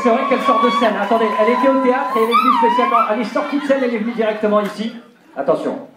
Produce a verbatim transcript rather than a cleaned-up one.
c'est vrai qu'elle sort de scène. Attendez, elle était au théâtre et elle est venue spécialement. Elle est sortie de scène, elle est venue directement ici. Attention.